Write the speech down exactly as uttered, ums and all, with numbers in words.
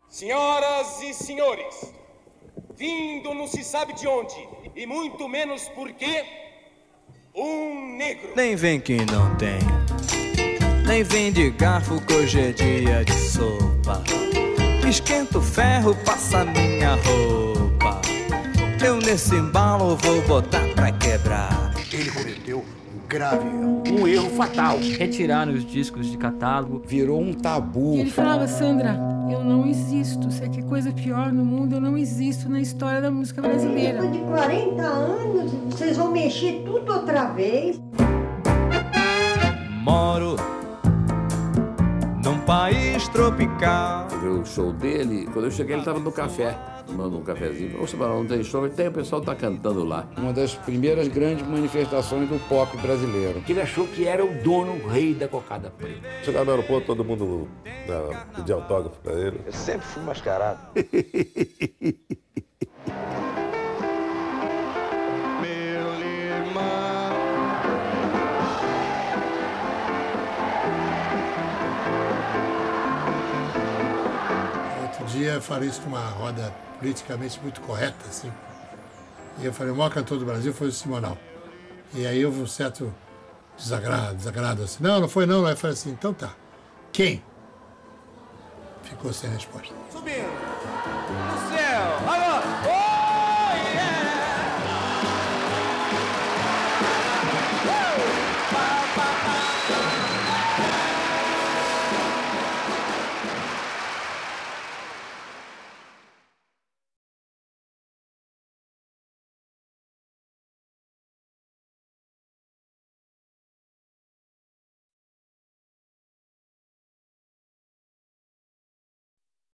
Senhoras e senhores, vindo não se sabe de onde, e muito menos por quê, um negro. Nem vem que não tem, nem vem de garfo que hoje é dia de sopa. Esquenta o ferro, passa minha roupa. Eu nesse embalo vou botar pra quebrar. Ele cometeu um grave erro, um erro fatal. Retiraram os discos de catálogo. Virou um tabu. E ele falava, Sandra, eu não existo. Isso aqui é coisa pior no mundo, eu não existo na história da música brasileira. Depois de quarenta anos, vocês vão mexer tudo outra vez. Moro num país tropical. O show dele, quando eu cheguei, ele estava no café, tomando um cafezinho. Ô, Sabarão, não tem show? Tem, o pessoal tá cantando lá. Uma das primeiras grandes manifestações do pop brasileiro. Ele achou que era o dono, o rei da cocada preta. Chegar no aeroporto, todo mundo uh, pedia autógrafo pra ele. Eu sempre fui mascarado. Eu falei isso numa roda politicamente muito correta, assim. E eu falei, o maior cantor do Brasil foi o Simonal. E aí houve um certo desagrado, desagrado assim. Não, não foi não. Aí eu falei assim, então tá. Quem? Ficou sem resposta. Subindo no céu, agora! Oh!